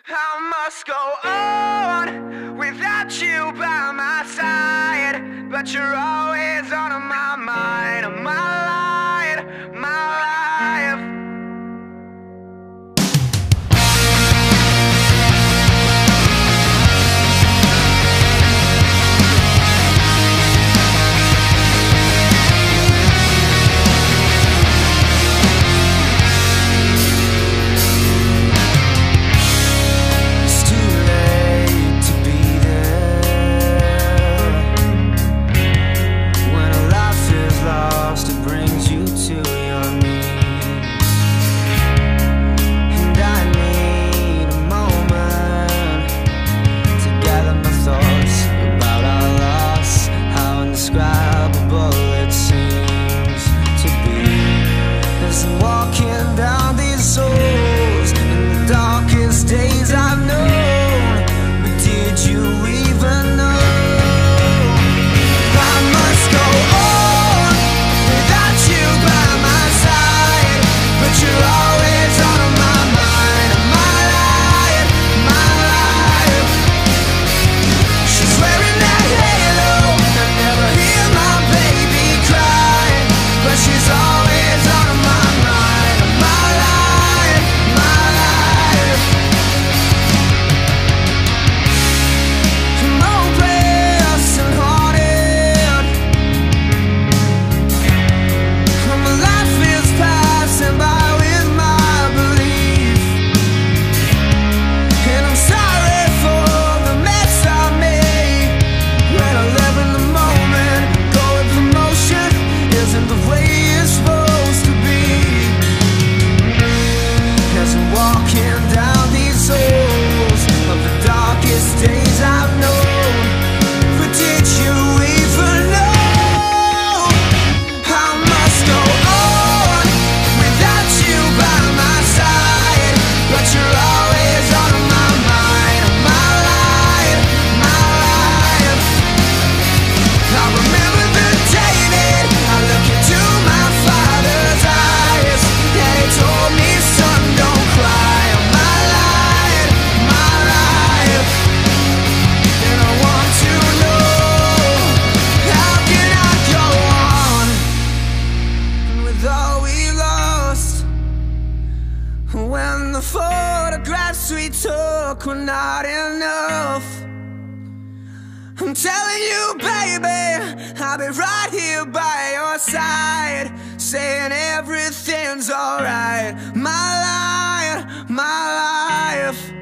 I must go on without you by my side, but you're always on my mind, my life, my life. When the photographs we took were not enough, I'm telling you, baby, I'll be right here by your side, saying everything's alright. My life, my life.